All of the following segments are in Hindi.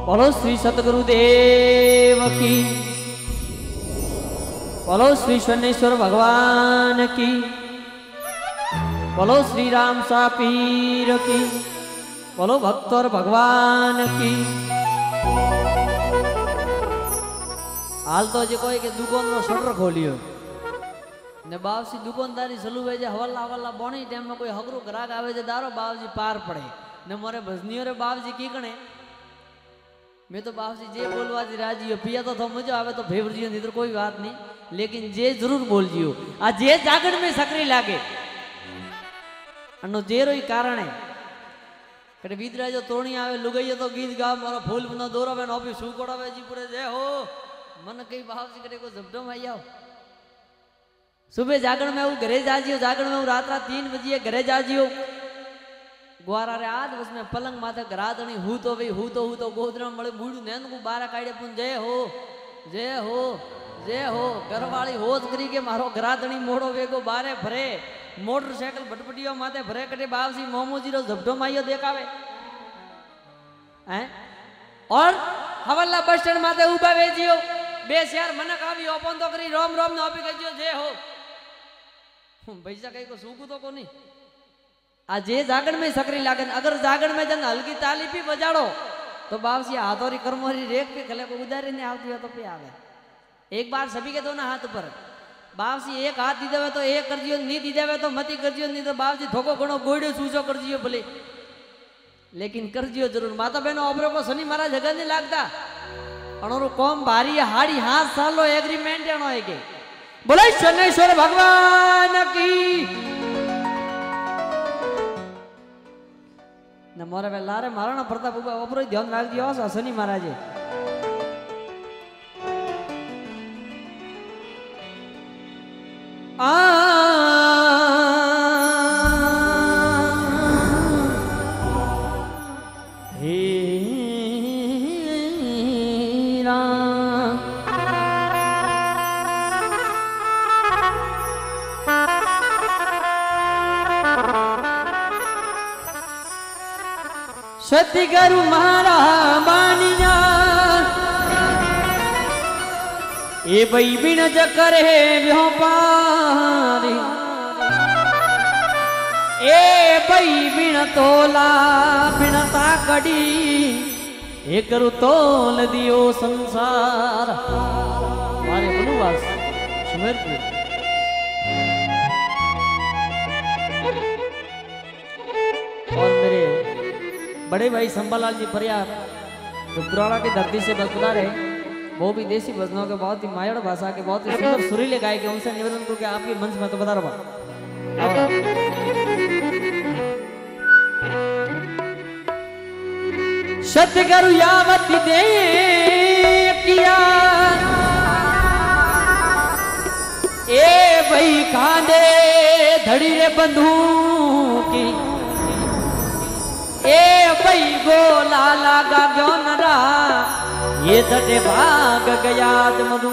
बोलो श्री सतगुरुदेव की, बोलो श्री शनेश्वर भगवान की, बोलो श्री राम सा पीर की, बोलो भक्तोर भगवान की। हाल तो जो कोई के दुकान नो शटर खोलियो ने बावसी दुकानदारी चालू है जे हवाला हवाला बोनी टाइम में कोई हगरू ग्राहक आवे जे दारो बावजी पार पड़े ने मोरे भजनियो रे बावजी की गणे मैं तो बावजी जे बोलवा जी राजी हो पिया तो मजा आवे तो फेवर जियो नहीं तो कोई बात नहीं, लेकिन जे जरूर बोल जियो आ जे जागण में सकरी लागे अनो जेरो ही कारण है कटे बीतरा जो तोणी आवे लुगाई तो गीत गा मारो फूल बनो दोरो बन ऑफिस सुकोड़ावे जी पूरे जे हो मन कई बावजी करे को जबडो में आई आओ सुबह जागरण में वो घरे जा जियो, जागरण में वो रात 3 बजे घरे जा जियो ग्वारा रे आज उसमें पलंग माथे घरादणी हूँ तो गोदरा मळे बूढ़ू नैन को बारा काढ़े पुन जय हो जय हो जय हो घरवाली होज करी के मारो घरादणी मोड़ो वेगो बारे भरे मोटरसाइकिल भटपटियो माथे भरे कटे बावसी मोमोजी रो झपटो माइयो देखावे हैं और हवाला बस स्टैंड माथे उभा वेजियो बेस यार मनक आवी ओपन तो करी रोम रोम ने ओपी कहियो जय हो पैसा कई को सूकू तो कोनी आ जे जागण में सकरी लागन अगर जागण में जन हल्की ताली भी बजाड़ो तो बावसी हाथोरी कर्मोरी रेख पे खले को उधारी नहीं आती हो तो पे आवे एक बार सभी के दोनों हाथ पर बावसी एक हाथ दी देवे तो एक कर दियो नहीं दी देवे तो मती कर दियो नहीं तो बावसी थोको घणो गोड़ो सूजो कर दियो भले लेकिन कर दियो जरूर माता बहनों ओबरो को शनि महाराज जगह नहीं लागता अणोरो कौम भारी हाड़ी हाथ सालो एग्रीमेंट एनो है के बोले शनेश्वर भगवान की न मोरे वे लारे महाराणा प्रताप उबा ओबरो ध्यान राख दियो शनि महाराज सती करू मारा बानिया ए बई बिन जकर है व्योपारी ए बई बिन तोला बिन ताकड़ी ए करू तोल दियो संसार मारे बनुवास सुमेरपुर और मेरे बड़े भाई संभालाल जी परियार जो पुराना की धरती से बदलार है वो भी देसी भजनों के बहुत ही मायड़ भाषा के बहुत ही सुंदर सुरीले गाय के उनसे निवेदन करके आपके मंच में तो बता रहा सत्य करू यावती दे किया ए भाई कांदे धड़ी रे बंदूकी ए भाई गोला लागा गयो नरा ये तटे भाग गया मधु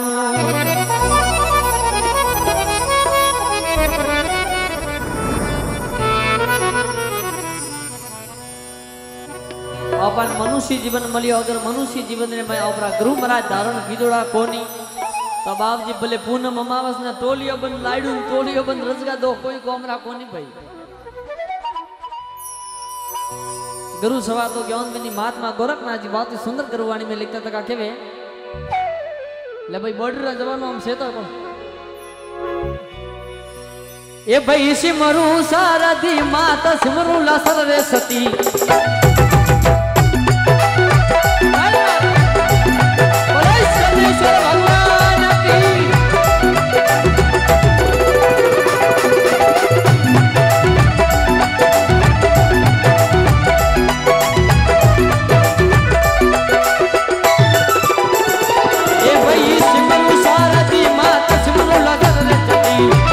अपन मनुष्य जीवन मलियो अगर मनुष्य जीवन में मैं अपना गुरु महाराज धारण कीधोड़ा कोनी तो बाप जी भले पूनम अमावस ने टोलियो बन लाइडू टोलियो बन रजगा दो कोई कोमरा कोनी भाई गुरु सभा तो ज्ञान में महात्मा गोरखनाथ जी बहुत ही सुंदर गुरुवाणी में लिखता था के वे ले भाई बॉर्डर जवानों हम से तो ए भाई सिमरू सारथी माता सिमरू ला सरस्वती भगवान की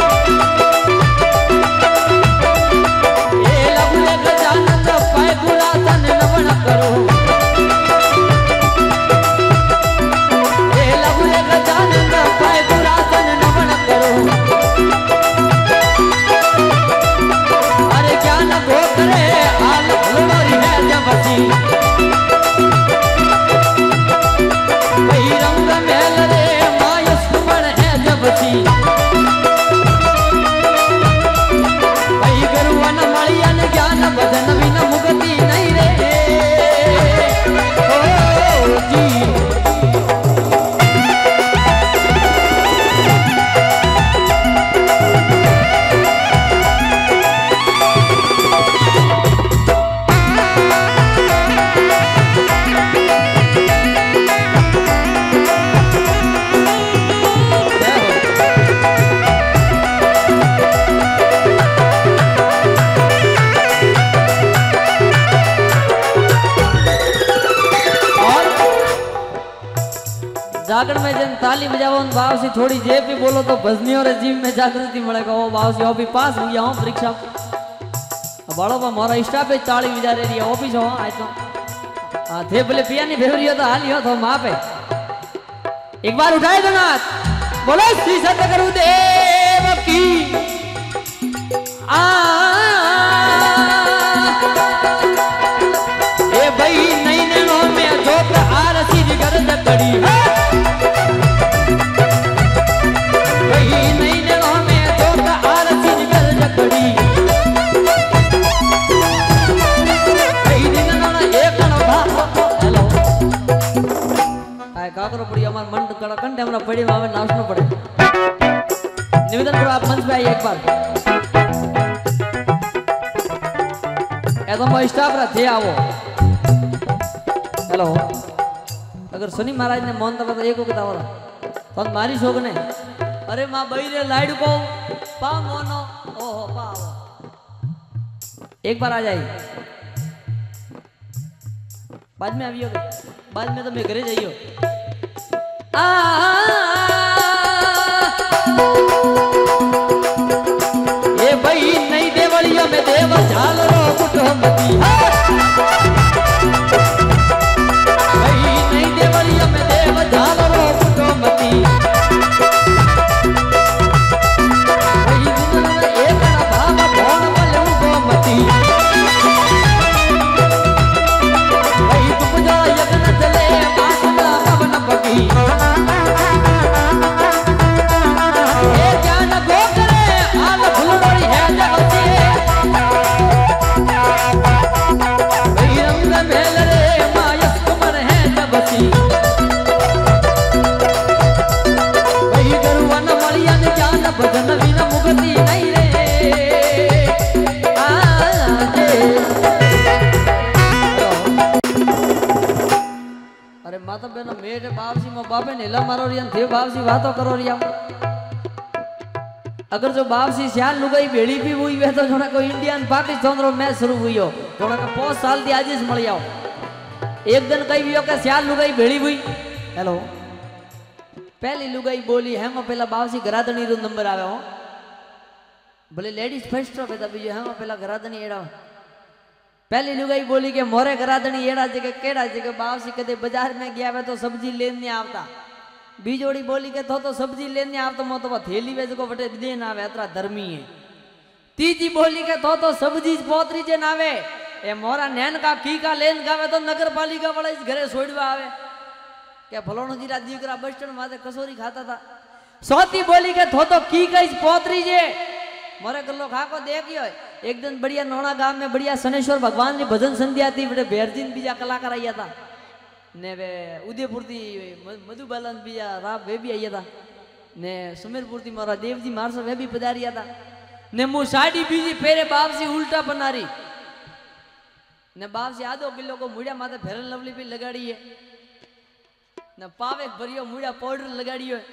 गुला जागरण में जन ताली बजाओ बावसी थोड़ी जे भी बोलो तो भजनी और जीव में जागृति मिलेगा। ओ बावसी ओ भी पास हो गया हूँ परीक्षा बड़ो पर मोरा स्टाफ पे ताली बजा रही है ऑफिस हो आज तो हाँ थे बोले पिया नहीं भेवरी हो तो हाल हो तो माँ पे एक बार उठाए दो नाथ बोलो श्री सतगुरु देव की ए भाई नई नैनों में जोत आरसी गर्द कड़ी भाई नई नैनों में जोत आरसी गर्द कड़ी भाई दिन ना एक ना हेलो आए का करो पड़ी हमार मन कड़ा कंटे हमरा पड़ी मावे नाचना पड़े निवेदन करो आप मंच पे आइए एक बार एकदम स्टाफ रहा थे आओ हेलो अगर सुनी महाराज ने मोहन तब एक वक्त आओ तो मारी शोक ने अरे माँ बई रे लाइट को पा मोनो ओहो पा एक बार आ जाइए बाद में आइयो बाद में तो मैं घरे जाइयो ये भाई नई देवलियों में देव झालरो कुटुंबती भाई नई देवलियों में देव झालरो कुटुंबती भाई दिन में एक ना भाव भौन बले उगोमती भाई तुम जो यज्ञ चले आसना पवन पगी ये ज्ञान गोकरे आल फुलड़ी है जगती भाई रंग मेल रे मायस कुमर है जबती भाई गरुवन मलियन ज्ञान भजन बिन मुक्ति नहीं रे अरे माता बहन मेरे बापसी मो बापे नीला मारो रियन थे बापसी बातों करो रिया अगर जो बापसी सियाल लुगाई भेड़ी भी हुई वे तो जोना को इंडियन पाकिस्तान रो मैच शुरू हुई हो जोना का 5 साल दी आजिस मल जाओ एक दिन कई भी हो के सियाल लुगाई भेड़ी हुई हेलो पहली लुगाई बोली है मैं पहला बापसी गरादनी रो नंबर आवे हो भले लेडीज फर्स्ट रो बेटा बीजो है मैं पहला गरादनी एड़ा पहली लुगाई बोली के मोरे गरादनी एड़ा जगह केड़ा जगह बापसी कदे बाजार में गया वे तो सब्जी लेने आवता बीजोड़ी बोली के तो सब्जी लेने आवता मो तो थैली वे जको बटे देन आवे अतरा धर्मी है तीजी बोली के तो सब्जी पोतरी जे नावे ए मोरा नैन का की का लेन गावे तो नगर पालिका वाला इस घरे छोड़वा आवे के फलोनो जीरा दीकरा बस स्टैंड माथे कसोरी खाता था सौती बोली के तो की का इस पोतरी जे मोरे गल्लो खा को देखियो एक दिन बढ़िया नोना गांव में बढ़िया शनेश्वर भगवान की भजन संध्या थी बड़े बेरजीन बीजा कलाकार आया था ने वे उदयपुर थी मधुबालन बीजा राव वे भी आया था ने सुमेरपुर थी मोरा देवजी मारसो वे भी पधारिया था ने मु साड़ी बीजी फेरे बाप से उल्टा बनारी ने बाप से आधो किलो को मुड़िया माथे फेरन लवली भी लगाड़ी है ने पावे भरियो मुड़िया पाउडर लगाड़ी है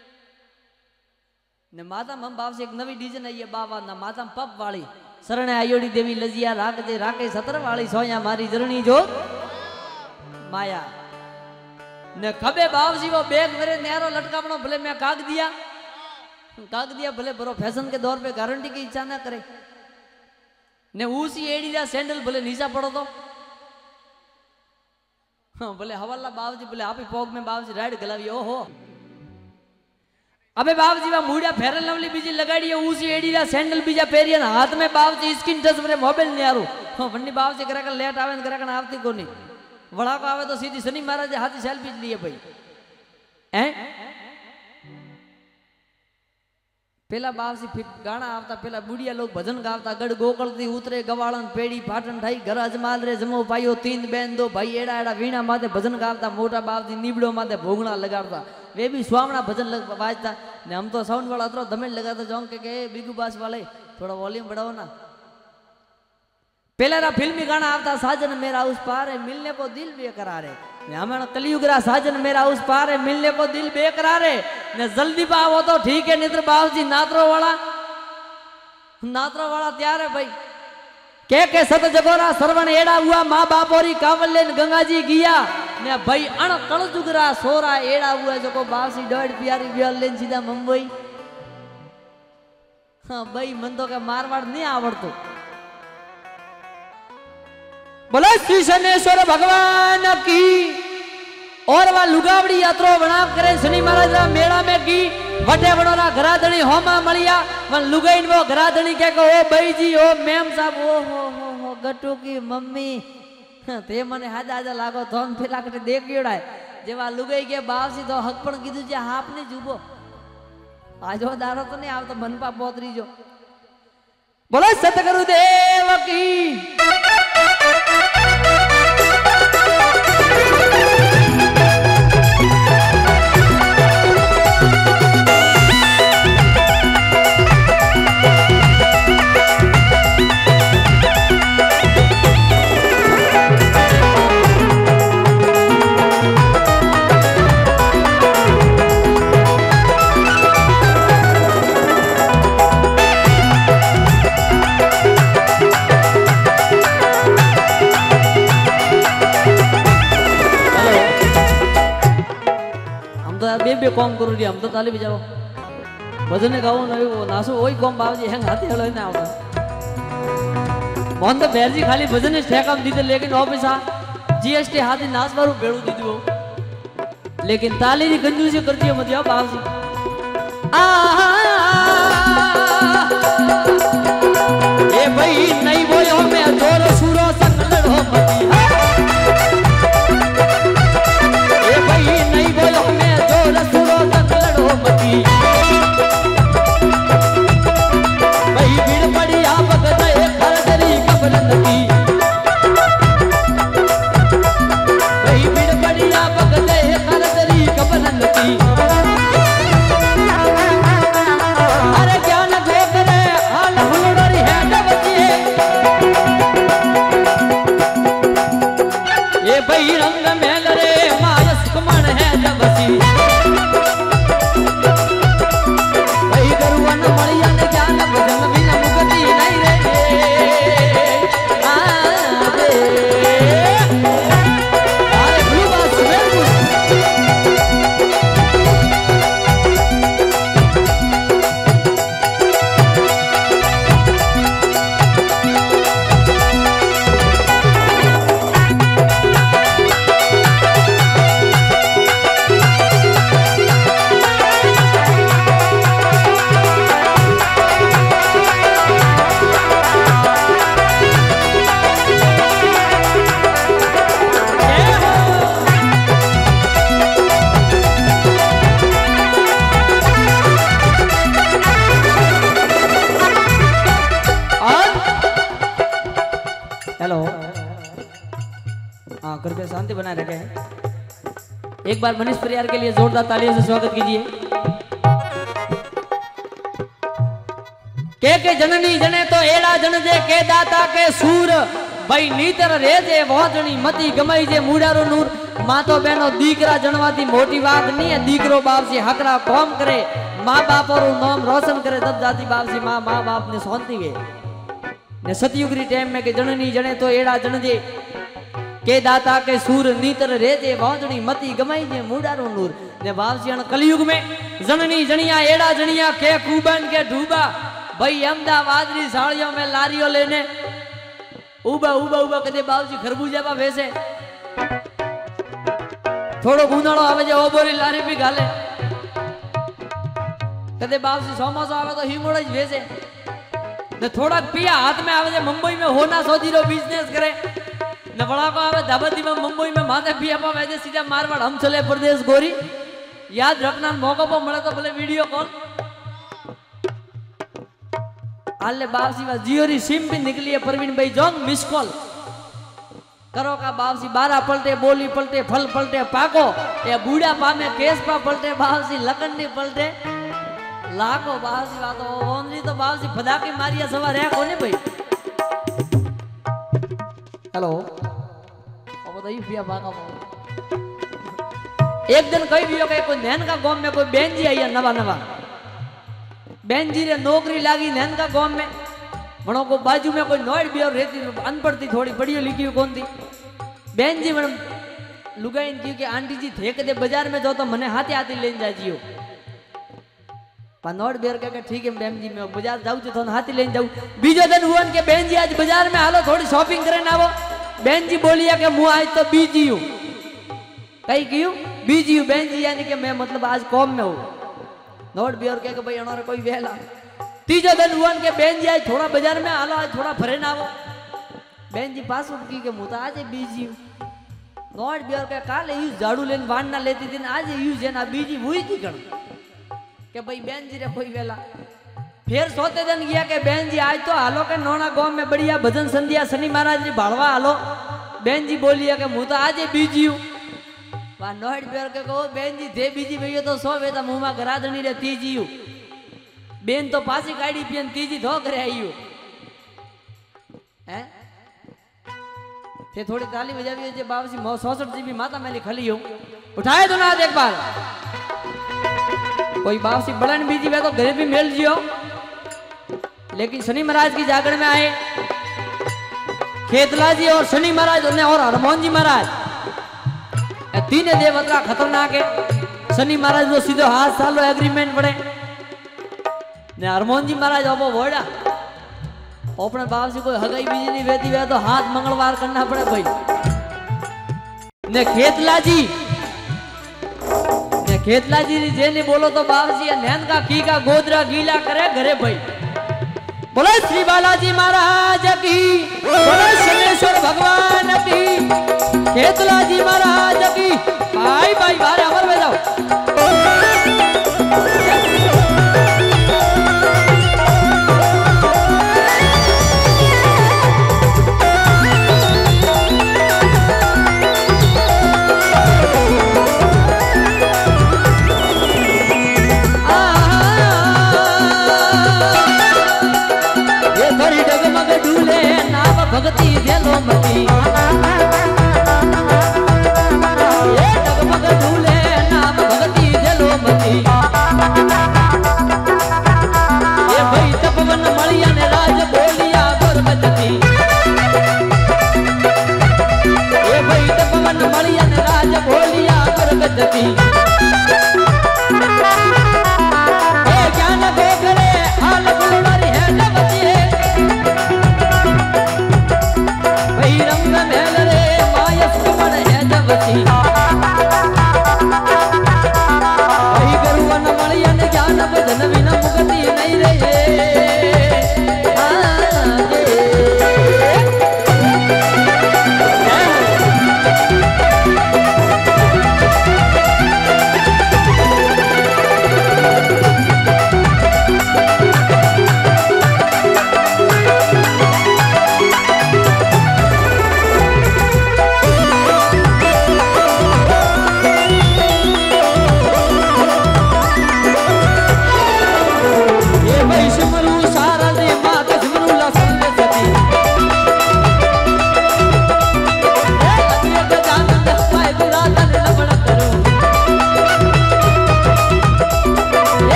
ने माता हम बाप से एक नवी डिजाइन आई है बाबा ना माता पप वाली शरण आयोड़ी देवी लजिया राख दे राके सतर वाली सोया मारी जरनी जो माया ने खबे बाप जी वो बैग मेरे नहरो लटकावनो भले मैं काग दिया भले बरो फैशन के दौर पे गारंटी की इच्छा ना करे ने उसी एड़ी जा सैंडल भले नीचा पड़ो तो हाँ भले हवाला बाबूजी भले आप ही पॉग में बाबूजी राइड गलावी ओहो अबे बाबूजी वा मुड़िया फेरन लवली बीजी लगाड़ी है उसी एड़ी जा सैंडल बीजा पेरियन हाथ में बाबूजी स्क्रीन टच मेरे मोबाइल नहीं आरू हाँ वन्नी बाबूजी करा लेट आवे करा आवती को नहीं वड़ा को आवे तो सीधी शनि महाराज हाथी सेल्फी लिए भाई हैं पेला बाबूजी फिर गाना आवता पेला बुढ़िया लोग भजन गावता गढ़ गोकलती उतरे गवाड़न पेड़ी फाटन ठाई घर अजमाल रे जमो पायो 3 बहन 2 भाई एड़ा एड़ा वीणा माथे भजन गावता मोटा बाबूजी नीबड़ो माथे भोगणा लगावता वे भी स्वामना भजन बाजता ने हम तो साउंड वाला अतरो दमेल लगाता जाऊं के बिगू बास वाले थोड़ा वॉल्यूम बढ़ाओ ना पहले रा फिल्मी गाना आवता साजन मेरा उस पार है मिलने को दिल बेकरार है हमारा कलयुग रा साजन मेरा उस पार है मिलने को दिल बेकरार है ने जल्दी पाओ तो ठीक है निद्र बाबू जी नात्रो वाला तैयार है भाई के सत जगोरा सरवण एड़ा हुआ माँ बाप और कावल लेन गंगा जी गिया ने भाई अण कलजुगरा सोरा एड़ा हुआ जो को बासी डोड़ प्यारी बियल लेन सीधा मुंबई। हाँ भाई मन तो के मारवाड़ नहीं आवड़तो। बोलो श्री शनेश्वर भगवान की। और वह लुगावड़ी यात्रा बना करे शनि महाराज मेला में की वटे बड़ोरा घराधणी होमा मलिया वन लुगाइन वो घराधणी के को ओ भाई जी ओ मैम साहब ओ हो गट्टू की मम्मी ते मने हाजा हाजा लागो धोन फेला कटे देखियोड़ाय जेवा लुगाई के बावसी तो हक पण कीधु जे आपने जुबो आजो दारो तो नहीं आवतो मनपा पोतरी जो। बोलो सतगुरु देव की। बे कॉम करू दी हम तो ताली बजाओ भजन गाओ नवी वो नासो वही कॉम बाबूजी हैंग हाथी हलो ना आवता मोहन तो बैरजी खाली भजन ठेकाम दीते लेकिन ऑफिस जीएसटी हाथी नास मारू बेड़ू दीदू लेकिन ताली जी कंजूसी करती है मत जाओ बाबूजी। ए भाई नहीं बोलो मैं जोर सुरो संग लड़ो मती ए भाई नहीं बोलो मैं सुरो तक लड़ो मती भाई भीड़ पड़ी आप गए खरदरी कबरन की भाई भीड़ पड़ी आप गए खरदरी कबरन की। अरे ज्ञान दे करे हाल हुलड़ी है डबची ये भाई रंग में लरे मायस कमण है जबसी कृपया शांति बनाए रखें। एक बार मनीष परियार के लिए जोरदार तालियों से स्वागत कीजिए। के जननी जने तो एड़ा जन जे के दाता के सूर भाई नीतर रे जे वोजणी मती गमई जे मूडारो नूर मां तो बहनो दीकरा जनवाती मोटी बात नहीं है। दीकरो बाप से हकरा कौम करे माँ बाप और नाम रोशन करे तब जाती बाप से माँ बाप ने सोनती गए ने सतयुगरी टाइम में के जननी जने तो एड़ा जन जे के दाता के सूर नीतर रे जे वोजणी मती गमई जे मूडारो नूर ने बाप से कलयुग में जननी जनिया एड़ा जनिया के कुबन के डूबा भाई अहमदाबाद री साड़ियों में लारियों लेने उबा उबा उबा कदे बाबूजी खरबूजा पा वैसे थोड़ो गुनाड़ो आवे जे ओ बोरी लारी भी गाले कदे बाबूजी समोसा आवे तो हिमोड़ा ज वैसे ने थोड़ा पिया हाथ में आवे जे मुंबई में होना सोदी रो बिजनेस करे ने बड़ा को आवे दाबती में मुंबई में माथे पिया पा वैसे सीधा मारवाड़ हम चले प्रदेश गोरी याद रखना मौका पर मिले तो भले वीडियो कॉल आले बाबसी बस जियोरी सिम भी निकली है परवीन भाई जोंग मिस कॉल करो का बाबसी 12 पलटे बोली पलटे फल पलटे पाको ये बूढ़ा पामे केस पा पलटे बाबसी लकन नहीं पलटे लाखो बाबसी बात ओनरी तो बाबसी फदाकी मारिया सवा रे कोने भाई हेलो अब बताइए पिया बागा एक दिन कई भी हो गए कोई नैन का गांव में कोई बहन जी आई है नवा नवा बहन जी रे नौकरी लागी नैन का गांव में मनो को बाजू में कोई नोएड भी और रहती अनपढ़ थी थोड़ी पढ़ी लिखी कौन थी बहन जी मैडम लुगाई ने कि आंटी जी थे कदे बाजार में जाओ तो मने हाथे हाथे लेन जाजियो पनोड़ बेर के ठीक है बेन जी मैं बाजार जाऊँ तो हाथी लेन जाऊँ बीजो दिन हुआ के बेन जी आज बाजार में हालो थोड़ी शॉपिंग करे ना वो बेन जी बोलिया कि मुँह आज तो बीजी हूँ कहीं क्यों बीजी हूँ बेन जी यानी कि मैं मतलब आज कॉम में हूँ नोट बेर के भाई अनारे कोई वेला तीजो दिन हुआ के बेन जी आज थोड़ा बाजार में हालो आज थोड़ा फरे ना वो बेन जी पास उठकी के मुँह तो आज बीजी हूँ नोट बेर के काले यूज झाड़ू लेन वाण ना लेती थी आज यूज है ना बीजी हुई थी गण के भाई बेन जी रे कोई वेला फिर सोते दिन गया के बेन जी आज तो हालो के नोना गांव में बढ़िया भजन संध्या शनि महाराज जी भाड़वा हालो बेन जी बोलिया के मुँह तो आज बीजी हूँ वह नोट बेर के कहो बेन जी थे बीजी भैया तो सो वेता मुँह में गराधनी रे तीजी हूँ बेन तो पासी गाड़ी पियन तीजी धो करे आई हूँ हैं थे थोड़ी ताली बजावी जे बाबूजी 66 जी भी माता मैली खली हूँ उठाए तो ना एक बार कोई बाबूजी बड़न बीजी वे तो घर भी मिल जियो लेकिन शनि महाराज की जागरण में आए खेतला जी और शनि महाराज और हरमोहन जी महाराज तीन देवता खतरनाक है शनि महाराज तो सीधो हाथ सालो एग्रीमेंट पड़े ने हरमोहन जी महाराज अब वोड़ा अपने बाप से कोई हगाई बीजी नहीं बेती वे तो हाथ मंगलवार करना पड़े भाई ने खेतला जी जे ने बोलो तो बाप जी नैन का की का गोदरा गीला करे घरे भाई बोलो श्री बालाजी महाराज की बोलो शनेश्वर भगवान की खेतला जी महाराज की भाई भाई बारे अमर में जाओ भगती देलो मती ये डगमग ढूले नाम भगती देलो मती ये भाई तपवन मलिया ने राज बोलिया गुरबती ये भाई तपवन मलिया ने राज बोलिया गुरबती ये ज्ञान गोगरे हाल गुलवारी है नवती है रंग महल रे मायस कमन है जबती वही गरुवन मलियन ज्ञान भजन बिना मुक्ति नहीं रे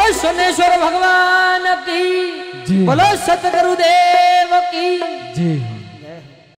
शनेश्वर भगवान की बोलो सतगुरुदेव की जी।